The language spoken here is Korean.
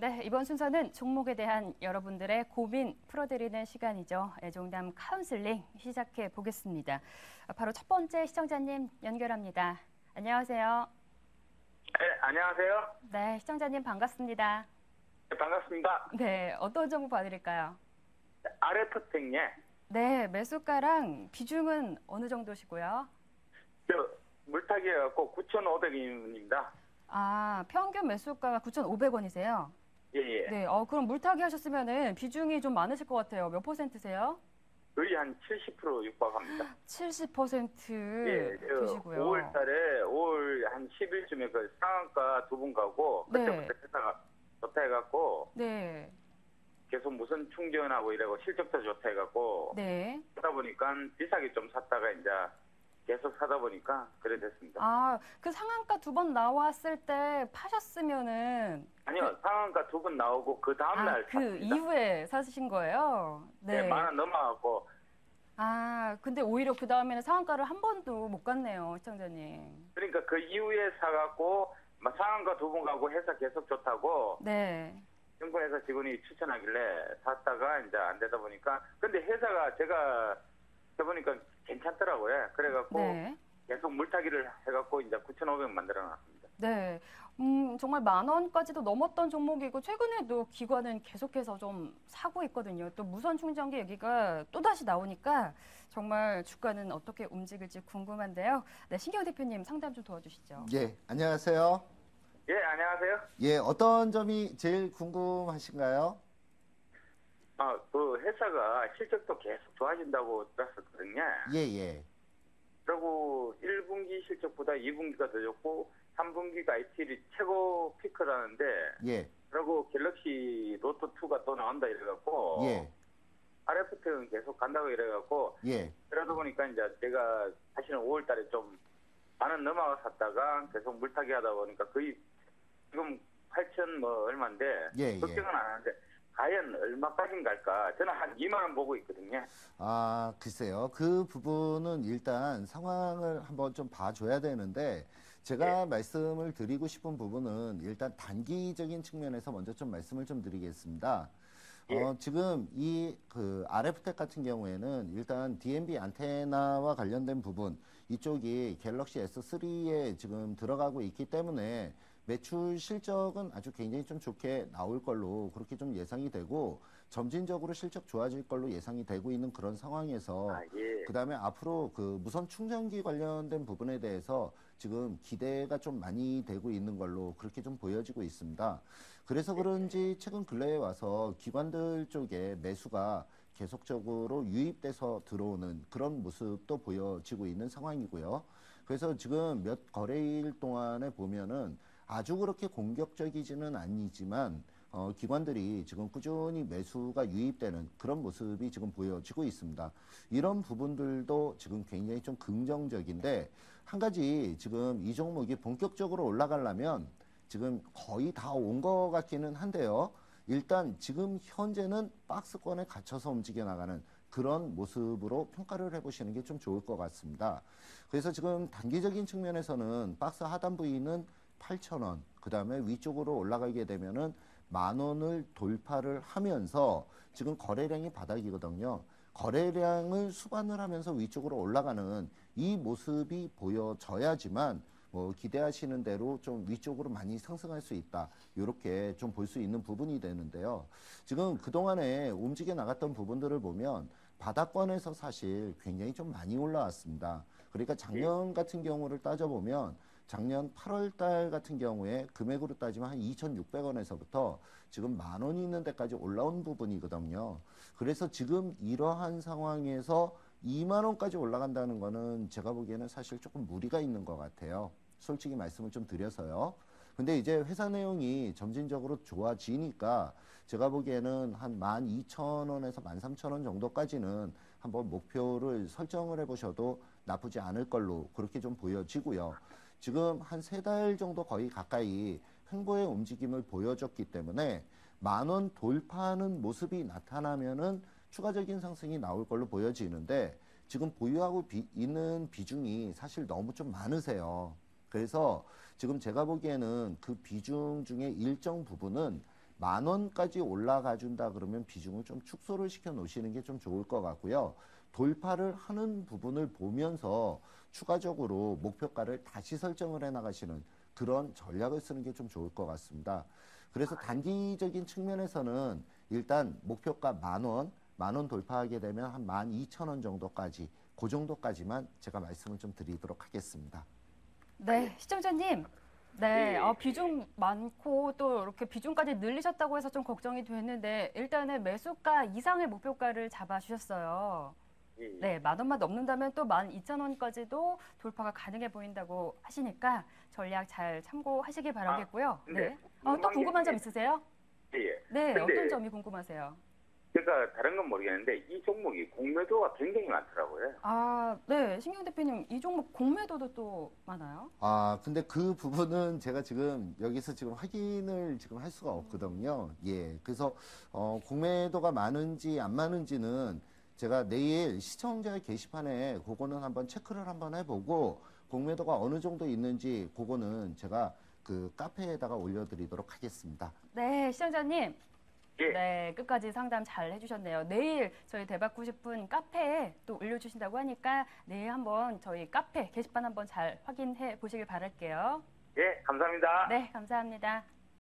네, 이번 순서는 종목에 대한 여러분들의 고민 풀어드리는 시간이죠. 애종담 카운슬링 시작해 보겠습니다. 바로 첫 번째 시청자님 연결합니다. 안녕하세요. 네, 안녕하세요. 네, 시청자님 반갑습니다. 네, 반갑습니다. 네, 어떤 정보 봐드릴까요? 아래프택예. 네, 매수가랑 비중은 어느 정도시고요? 물타기 해갖고 9,500원입니다. 아, 평균 매수가가 9,500원이세요? 예, 예. 네, 그럼 물타기 하셨으면은 비중이 좀 많으실 것 같아요. 몇 %세요? 거의 한 70% 육박합니다. 70% 예, 되시고요. 5월 달에 5월 한 10일쯤에 그 상한가 두 번 가고 네. 그때부터 회사가 좋다 해갖고 네. 계속 무슨 충전하고 이러고 실적도 좋다 해갖고 네. 하다 보니까 비싸게 좀 샀다가 이제 계속 사다 보니까 그래 됐습니다. 아, 그 상한가 두 번 나왔을 때 파셨으면은 아니요, 상한가 두 번 나오고 그 다음날 그 샀습니다. 이후에 사신 거예요? 네, 네. 10,000원 넘어가고 아, 근데 오히려 그 다음에는 상한가를 한 번도 못 갔네요, 시청자님. 그러니까 그 이후에 사갖고 막 상한가 두 번 가고 회사 계속 좋다고 네. 정부회사 직원이 추천하길래 샀다가 이제 안 되다 보니까 근데 회사가 제가 해보니까 괜찮더라고요. 그래갖고 네. 계속 물타기를 해갖고 이제 9,500 만들어놨습니다. 네. 정말 10,000원까지도 넘었던 종목이고 최근에도 기관은 계속해서 좀 사고 있거든요. 또 무선 충전기 얘기가 또다시 나오니까 정말 주가는 어떻게 움직일지 궁금한데요. 네, 신경 대표님 상담 좀 도와주시죠. 예, 안녕하세요. 예, 안녕하세요. 예, 어떤 점이 제일 궁금하신가요? 그 회사가 실적도 계속 좋아진다고 들었었거든요. 예, 예. 그리고 1분기 실적보다 2분기가 더 좋고 3분기가 IT를 최고 피크라는데 예. 그리고 갤럭시 로또2가 또 나온다 이래갖고 예. RF택은 계속 간다고 이래갖고 예. 그러다 보니까 이제 제가 사실은 5월 달에 좀 10,000원 넘어가 샀다가 계속 물타기 하다 보니까 거의 지금 8,000 뭐 얼마인데 예, 걱정은 안 하는데 과연 얼마까지 갈까? 저는 한 2만 원 보고 있거든요. 아, 글쎄요. 그 부분은 일단 상황을 한번 좀 봐줘야 되는데, 제가 말씀을 드리고 싶은 부분은 일단 단기적인 측면에서 먼저 좀 말씀을 좀 드리겠습니다. 지금 이 RF텍 같은 경우에는 일단 DMB 안테나와 관련된 부분, 이쪽이 갤럭시 S3에 지금 들어가고 있기 때문에 매출 실적은 아주 굉장히 좀 좋게 나올 걸로 그렇게 좀 예상이 되고 점진적으로 실적 좋아질 걸로 예상이 되고 있는 그런 상황에서 예. 그다음에 앞으로 그 무선 충전기 관련된 부분에 대해서 지금 기대가 좀 많이 되고 있는 걸로 그렇게 좀 보여지고 있습니다. 그래서 그런지 최근 근래에 와서 기관들 쪽에 매수가 계속적으로 유입돼서 들어오는 그런 모습도 보여지고 있는 상황이고요. 그래서 지금 몇 거래일 동안에 보면은 아주 그렇게 공격적이지는 아니지만 기관들이 지금 꾸준히 매수가 유입되는 그런 모습이 지금 보여지고 있습니다. 이런 부분들도 지금 굉장히 좀 긍정적인데 한 가지 지금 이 종목이 본격적으로 올라가려면 지금 거의 다 온 것 같기는 한데요. 일단 지금 현재는 박스권에 갇혀서 움직여 나가는 그런 모습으로 평가를 해보시는 게 좀 좋을 것 같습니다. 그래서 지금 단기적인 측면에서는 박스 하단 부위는 8,000원, 그 다음에 위쪽으로 올라가게 되면은 10,000원을 돌파를 하면서 지금 거래량이 바닥이거든요. 거래량을 수반을 하면서 위쪽으로 올라가는 이 모습이 보여져야지만 기대하시는 대로 좀 위쪽으로 많이 상승할 수 있다. 이렇게 좀 볼 수 있는 부분이 되는데요. 지금 그동안에 움직여 나갔던 부분들을 보면 바닥권에서 사실 굉장히 좀 많이 올라왔습니다. 그러니까 작년 같은 경우를 따져보면 작년 8월 달 같은 경우에 금액으로 따지면 한 2,600원에서부터 지금 10,000원이 있는 데까지 올라온 부분이거든요. 그래서 지금 이러한 상황에서 2만 원까지 올라간다는 거는 제가 보기에는 사실 조금 무리가 있는 것 같아요. 솔직히 말씀을 좀 드려서요. 근데 이제 회사 내용이 점진적으로 좋아지니까 제가 보기에는 한 12,000원에서 13,000원 정도까지는 한번 목표를 설정을 해보셔도 나쁘지 않을 걸로 그렇게 좀 보여지고요. 지금 한 3달 정도 거의 가까이 횡보의 움직임을 보여줬기 때문에 10,000원 돌파하는 모습이 나타나면은 추가적인 상승이 나올 걸로 보여지는데 지금 보유하고 있는 비중이 사실 너무 좀 많으세요. 그래서 지금 제가 보기에는 그 비중 중에 일정 부분은 10,000원까지 올라가 준다 그러면 비중을 좀 축소를 시켜 놓으시는 게 좀 좋을 것 같고요. 돌파를 하는 부분을 보면서 추가적으로 목표가를 다시 설정을 해 나가시는 그런 전략을 쓰는 게 좀 좋을 것 같습니다. 그래서 단기적인 측면에서는 일단 목표가 10,000원, 10,000원 돌파하게 되면 한 12,000원 정도까지, 그 정도까지만 제가 말씀을 좀 드리도록 하겠습니다. 네, 시청자님. 네, 예. 비중 많고 또 이렇게 비중까지 늘리셨다고 해서 좀 걱정이 됐는데 일단은 매수가 이상의 목표가를 잡아주셨어요. 예. 네, 10,000원만 넘는다면 또 12,000원까지도 돌파가 가능해 보인다고 하시니까 전략 잘 참고하시길 바라겠고요. 근데 네. 또 궁금한 점 있으세요? 예. 네, 근데 어떤 점이 궁금하세요? 제가 다른 건 모르겠는데 이 종목이 공매도가 굉장히 많더라고요. 아, 네, 신경 대표님, 이 종목 공매도도 또 많아요? 근데 그 부분은 제가 지금 여기서 지금 확인을 지금 할 수가 없거든요. 예. 그래서, 공매도가 많은지 안 많은지는 제가 내일 시청자 게시판에 그거는 한번 체크를 한번 해보고 공매도가 어느 정도 있는지 그거는 제가 그 카페에다가 올려드리도록 하겠습니다. 네, 시청자님. 예. 네, 끝까지 상담 잘 해주셨네요. 내일 저희 대박 90분 카페에 또 올려주신다고 하니까 내일 한번 저희 카페 게시판 한번 잘 확인해 보시길 바랄게요. 예, 감사합니다. 네, 감사합니다.